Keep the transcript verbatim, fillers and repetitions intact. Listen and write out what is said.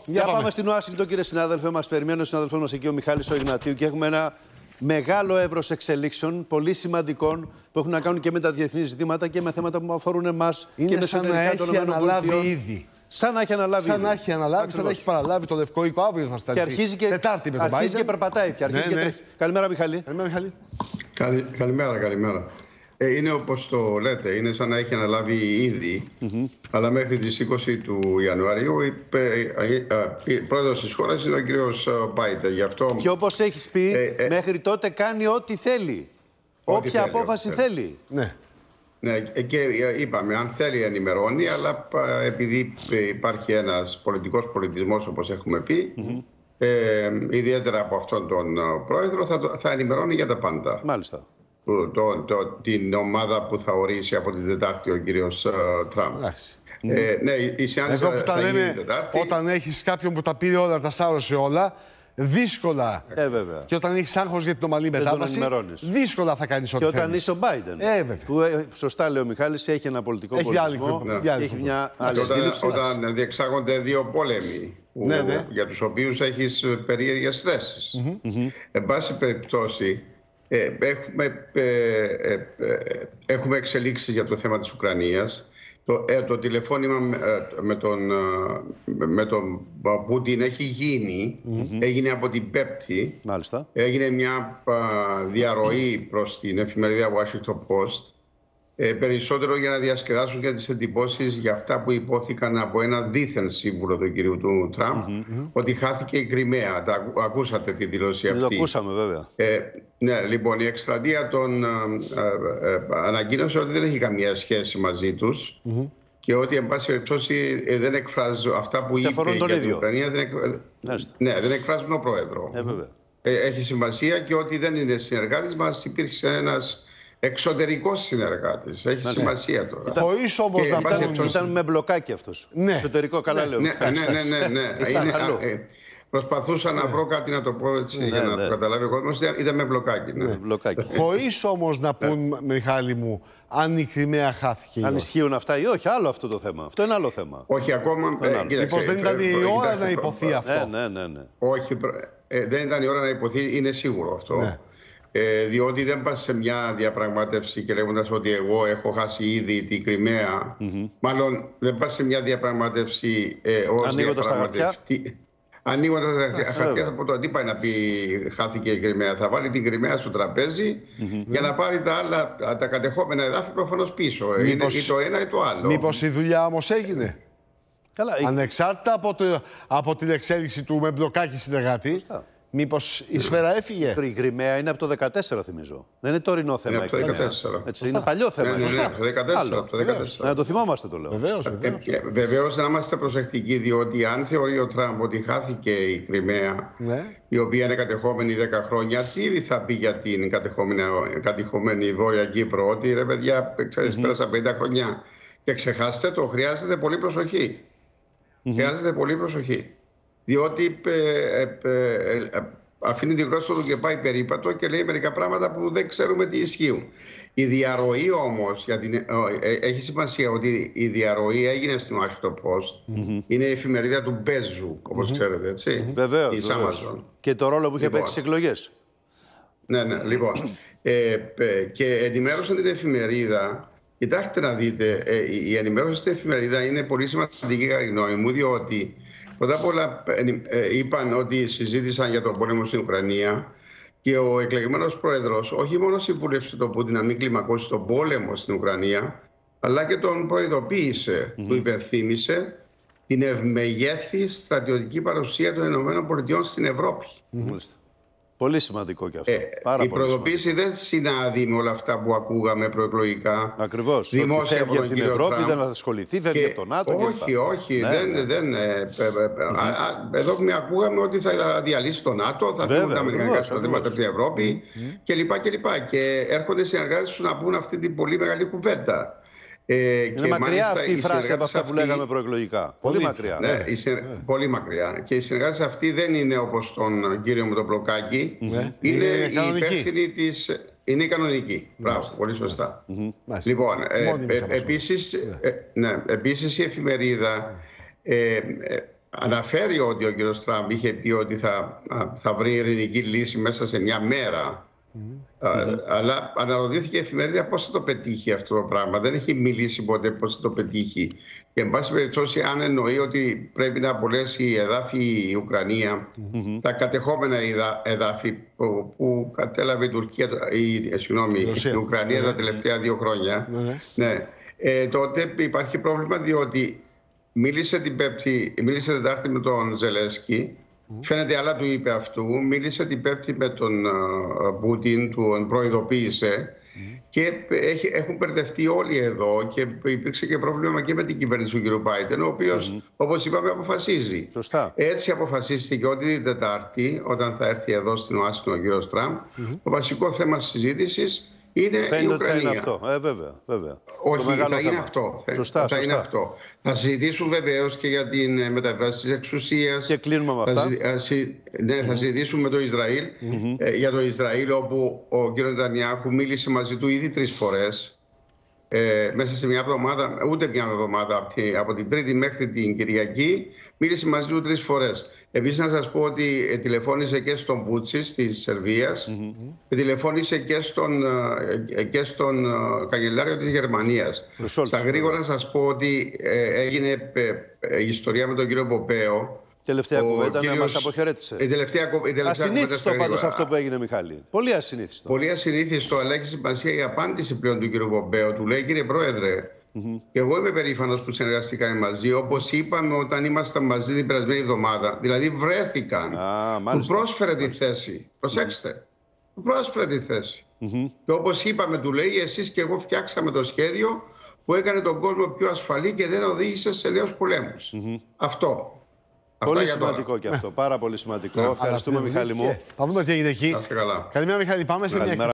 Για πάμε. πάμε στην Ουάσιγκτον, κύριε συνάδελφε. Μας περιμένει ο συνάδελφός μας εκεί, ο Μιχάλης ο Ιγνατίου, και έχουμε ένα μεγάλο εύρος εξελίξεων, πολύ σημαντικών, που έχουν να κάνουν και με τα διεθνή ζητήματα και με θέματα που αφορούν εμάς και με εσωτερικά των ΗΠΑ. Ήδη. Σαν να έχει αναλάβει. Σαν να έχει αναλάβει, Ακριβώς. σαν να έχει παραλάβει το Λευκό Οίκο. Αύριο θα σταθεί. Και αρχίζει και, Τετάρτη με τον αρχίζει και περπατάει. Και αρχίζει ναι, και ναι. Καλημέρα, Μιχάλη. Καλημέρα, Μιχάλη. Καλη, καλημέρα, καλημέρα. Ε, είναι όπως το λέτε, είναι σαν να έχει αναλάβει ήδη, mm-hmm. αλλά μέχρι τις είκοσι του Ιανουαρίου η πρόεδρος της χώρας είναι ο κύριος Μπάιντεν. Γι' αυτό... Και όπως έχεις πει, ε, ε, μέχρι τότε κάνει ό,τι θέλει. Ό,τι όποια θέλει, απόφαση θέλει. θέλει. Ναι. Ναι, και είπαμε, αν θέλει ενημερώνει, αλλά επειδή υπάρχει ένας πολιτικός πολιτισμός, όπως έχουμε πει, mm-hmm. ε, ιδιαίτερα από αυτόν τον πρόεδρο, θα, θα ενημερώνει για τα πάντα. Μάλιστα. Το, το, το, την ομάδα που θα ορίσει από την Τετάρτη ο κύριος uh, Τραμπ. Ε, ναι, η συνάντηση θα, θα γίνει την Τετάρτη. Όταν έχεις κάποιον που τα πήρε όλα, τα σάρωσε όλα, δύσκολα. Ε, βέβαια. Και όταν έχεις άγχος για την ομαλή μετάβαση, δύσκολα θα κάνεις ό,τι θέλεις. Και θέλεις. όταν είσαι ο Μπάιντεν, ε, βέβαια. που σωστά λέει ο Μιχάλης, έχει ένα πολιτικό έχει πολιτισμό, άλλη, ναι. έχει μια άλλη όταν, αντίληψη. Όταν διεξάγονται δύο πόλεμοι, που, ναι, ναι. για τους οποίους έχεις περίεργες θέσεις. Mm-hmm. Mm-hmm. Εν πάση περιπτώσει, Ε, έχουμε, ε, ε, ε, έχουμε εξελίξεις για το θέμα της Ουκρανίας. Το, ε, το τηλεφώνημα ε, με τον, ε, με τον Πούτιν έχει γίνει, mm-hmm. έγινε από την Πέμπτη. Μάλιστα. Έγινε μια α, διαρροή προς την εφημερίδα Washington Post, ε, περισσότερο για να διασκεδάσουν και τις εντυπώσεις για αυτά που υπόθηκαν από ένα δίθεν σύμβουλο του κυρίου του Τραμπ, mm-hmm. ότι χάθηκε η Κριμαία. Τα, ακούσατε τη δήλωση αυτή. Το ακούσαμε βέβαια. Ε, ναι, λοιπόν, η εκστρατεία των ε, ε, ε, ανακοίνωσε ότι δεν έχει καμία σχέση μαζί τους mm-hmm. και ότι, εν πάση περιπτώσει, ε, δεν εκφράζουν αυτά που είπε για την Ουκρανία. Δεν, εκ, ναι, δεν εκφράζουν ο πρόεδρο. Ε, βέβαια. Ε, έχει σημασία και ότι δεν είναι συνεργάτης μας, υπήρξε ένας εξωτερικός συνεργάτης. Έχει Μάλιστα. σημασία τώρα. Χωρίς όμως να ήταν, ήταν, ήταν με μπλοκάκι αυτός. Ναι. Εσωτερικό, καλά ναι, λέω. Ναι, ναι, ναι. ναι, ναι. είναι, ε, προσπαθούσα ναι. να βρω κάτι να το πω έτσι ναι, για να ναι. το καταλάβει ο κόσμος. Ήταν με μπλοκάκι. Ναι. Ναι, μπλοκάκι. Χωρίς όμως να πούν, Μιχάλη μου, αν η Κριμαία χάθηκε. Αν ισχύουν αυτά ή όχι, άλλο αυτό το θέμα. Αυτό είναι άλλο θέμα. Όχι, ακόμα. Μήπως δεν ήταν η ώρα να υποθεί αυτό. Ναι, ναι, ναι. Όχι, δεν ήταν η ώρα να υποθεί, είναι σίγουρο αυτό. Ε, διότι δεν πας σε μια διαπραγμάτευση και λέγοντας ότι εγώ έχω χάσει ήδη την Κριμαία. Mm-hmm. Μάλλον δεν πας σε μια διαπραγμάτευση ε, ως διαπραγματευτή. Ανοίγοντας τα χαρτιά από το τι πάει να πει χάθηκε η Κριμαία. Θα βάλει την Κριμαία στο τραπέζι mm-hmm. για να πάρει τα άλλα, τα κατεχόμενα εδάφη προφανώς πίσω. Μήπως, είναι ή το ένα ή το άλλο. Μήπως η δουλειά όμως έγινε. Καλά, ανεξάρτητα από, το, από την εξέλιξη του με μπλοκάκι συνεργάτη. Σωστά. Μήπως η σφαίρα έφυγε. Η Κριμαία είναι από το δεκατέσσερα, θυμίζω. Δεν είναι τωρινό θέμα. Είναι από το δεκατέσσερα. Έτσι, είναι παλιό θέμα. Ναι, ναι, ναι, το δεκατέσσερα, το δεκατέσσερα. Να το θυμόμαστε, το λέω. Βεβαίως, βεβαίως. Ε, βεβαίως να είμαστε προσεκτικοί, διότι αν θεωρεί ο Τραμπ ότι χάθηκε η Κριμαία, ναι. η οποία είναι κατεχόμενη δέκα χρόνια, τι ήδη θα πει για την κατεχόμενη Βόρεια Κύπρο, ότι ρε παιδιά, ξέρεις, mm-hmm. πέρασαν πενήντα χρόνια. Και ξεχάστε το, χρειάζεται πολύ προσοχή. Mm-hmm. Χρειάζεται πολύ προσοχή. Διότι ε, ε, ε, αφήνει τη γλώσσα του και πάει περίπατο και λέει μερικά πράγματα που δεν ξέρουμε τι ισχύουν. Η διαρροή όμως, για την, ε, ε, έχει σημασία ότι η διαρροή έγινε στην Washington Post. Mm-hmm. Είναι η εφημερίδα του Μπέζου, όπως mm-hmm. ξέρετε, έτσι. Mm-hmm. Βεβαίως, της βεβαίως. Amazon. Και το ρόλο που είχε λοιπόν, παίξει στις εκλογές. Ναι, ναι, λοιπόν. ε, ε, και ενημέρωσαν την εφημερίδα. Κοιτάξτε να δείτε, ε, η ενημέρωση στην εφημερίδα είναι πολύ σημαντική κατά τη γνώμη μου, διότι πρώτα απ' όλα ε, είπαν ότι συζήτησαν για τον πόλεμο στην Ουκρανία και ο εκλεγμένος πρόεδρος όχι μόνο συμβούλευσε τον Πούτιν να μην κλιμακώσει τον πόλεμο στην Ουκρανία, αλλά και τον προειδοποίησε, mm-hmm. του υπενθύμησε την ευμεγέθη στρατιωτική παρουσία των ΗΠΑ στην Ευρώπη. Mm-hmm. Πολύ σημαντικό και αυτό. Ε, Πάρα η πολύ προειδοποίηση σημαντικό. δεν συνάδει με όλα αυτά που ακούγαμε προεκλογικά. Ακριβώς. Ότι φεύγει από την Ευρώπη, Τραμπ. Δεν θα ασχοληθεί, φεύγει και... από το ΝΑΤΟ. Όχι, όχι. Ναι, δεν, ναι. δεν, ε, ε, ε, α, α, εδώ με ακούγαμε ότι θα διαλύσει το ΝΑΤΟ, θα φύγουν τα αμερικανικά στρατεύματα από την Ευρώπη mm-hmm. κλπ. Και, και έρχονται συνεργάτες του να πούν αυτή την πολύ μεγάλη κουβέντα. Ε, είναι μακριά αυτή η φράση από αυτά που αυτή... λέγαμε προεκλογικά. Πολύ, πολύ μακριά. Ναι, ναι. Συ... ναι. Πολύ μακριά. Και οι συνεργάτες αυτοί δεν είναι όπως τον κύριο με το μπλοκάκι. Ναι. Είναι, είναι η υπεύθυνη της... Είναι η κανονική. Μπράβο, πολύ σωστά. Mm-hmm. Λοιπόν, ε, ε, επίσης, ε, ναι, επίσης η εφημερίδα ε, ε, αναφέρει ότι ο κύριος Τραμπ είχε πει ότι θα, θα βρει ειρηνική λύση μέσα σε μια μέρα. Mm-hmm. Α, αλλά αναρωτήθηκε η εφημερίδα πώς θα το πετύχει αυτό το πράγμα. Δεν έχει μιλήσει ποτέ πώς θα το πετύχει. Και εν πάση περιπτώσει, αν εννοεί ότι πρέπει να απολέσει εδάφη η Ουκρανία, mm-hmm. τα κατεχόμενα εδάφη που, που κατέλαβε η, Τουρκία, η, συγγνώμη, η Ουκρανία mm-hmm. τα τελευταία δύο χρόνια, mm-hmm. ναι, ε, τότε υπάρχει πρόβλημα, διότι μίλησε την Πέμπτη, μίλησε την Τετάρτη με τον Ζελένσκι. Mm. Φαίνεται, άλλα του είπε αυτού. Μίλησε την Πέμπτη με τον uh, Πούτιν, τον προειδοποίησε. Mm. Και έχει, έχουν μπερδευτεί όλοι εδώ. Και υπήρξε και πρόβλημα και με την κυβέρνηση του κ. Μπάιντεν, ο οποίος, mm. όπως είπαμε, αποφασίζει. Σωστά. Έτσι αποφασίστηκε ότι την Τετάρτη, όταν θα έρθει εδώ στην Ουάσιγκτον ο κ. Τραμπ, mm. το βασικό θέμα συζήτησης είναι Φαίνεται η Ουκρανία. Θα είναι αυτό. Ε, βέβαια, βέβαια. Όχι, θα είναι αυτό. Σωστά, θα σωστά. είναι αυτό. Θα συζητήσουν βεβαίως και για την μεταβίβαση της εξουσίας. Και κλείνουμε με αυτά. Θα, συ... ναι, θα mm-hmm. συζητήσουν με το Ισραήλ. Mm-hmm. Ε, για το Ισραήλ, όπου ο κ. Νετανιάχου μίλησε μαζί του ήδη τρεις φορές. Ε, μέσα σε μια εβδομάδα, ούτε μια εβδομάδα, από την, από την Τρίτη μέχρι την Κυριακή, μίλησε μαζί του τρεις φορές. Επίσης, να σας πω ότι ε, τηλεφώνησε και στον Βούτσιτς της Σερβίας mm-hmm. και τηλεφώνησε και στον, ε, και στον ε, καγκελάριο της Γερμανίας. Στα γρήγορα να σας πω ότι ε, έγινε ε, ε, η ιστορία με τον κύριο Ποπέο. Τελευταία κουβέντα να μας αποχαιρέτησε. Η τελευταία, η τελευταία ασυνήθιστο πάντως αυτό που έγινε, Μιχάλη. Πολύ ασυνήθιστο. Πολύ ασυνήθιστο, αλλά έχει σημασία η απάντηση πλέον του κ. Ποπέου. Του λέει, κύριε Πρόεδρε, mm-hmm. και εγώ είμαι περήφανος που συνεργαστήκαμε μαζί, όπως είπαμε όταν ήμασταν μαζί την περασμένη εβδομάδα. Δηλαδή βρέθηκαν. Ah, του πρόσφερε τη θέση. Προσέξτε. Mm-hmm. Του πρόσφερε τη θέση. Mm-hmm. Και όπως είπαμε, του λέει, εσείς και εγώ φτιάξαμε το σχέδιο που έκανε τον κόσμο πιο ασφαλή και δεν οδήγησε σε νέους πολέμους. Mm-hmm. Αυτό. Πολύ σημαντικό και αυτό. Πάρα πολύ σημαντικό. Ευχαριστούμε, Μιχάλη μου. Θα δούμε τι έγινε εκεί. Καλημέρα, Μιχάλη. Πάμε σε μια